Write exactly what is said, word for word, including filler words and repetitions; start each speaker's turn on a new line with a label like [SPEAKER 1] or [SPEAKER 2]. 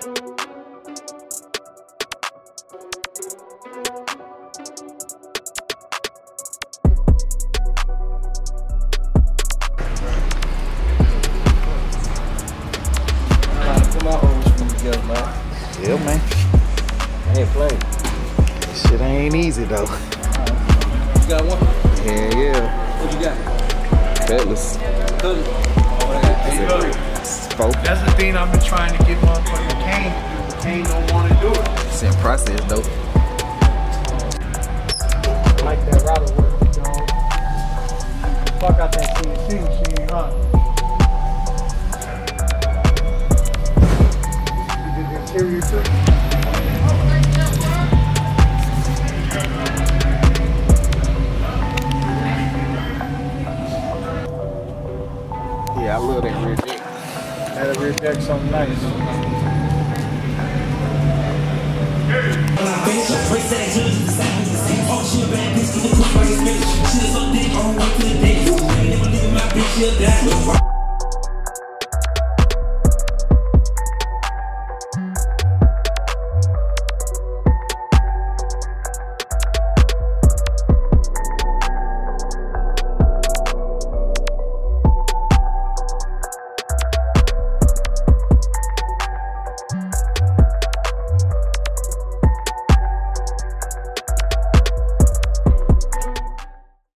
[SPEAKER 1] Yeah, man.
[SPEAKER 2] I ain't playing.
[SPEAKER 1] This shit ain't easy though.
[SPEAKER 2] You got one?
[SPEAKER 1] Yeah, yeah.
[SPEAKER 2] What you got?
[SPEAKER 1] Cutlass.
[SPEAKER 2] Cutlass. Oh,
[SPEAKER 3] Hey, look,
[SPEAKER 1] Four.
[SPEAKER 3] that's the thing I've been trying to get motherfucking Kane. Kane don't want to do it.
[SPEAKER 1] It's in process though.
[SPEAKER 3] I like that router work, you know. Fuck out that C N C machine, huh? You did the interior too?
[SPEAKER 1] Yeah, I love that rear deck.
[SPEAKER 3] That rear deck's so nice. Oh, she a bad bitch, get the cook by his bitch. She is so dick, on way to the day. Ain't never leaving my bitch, she'll die.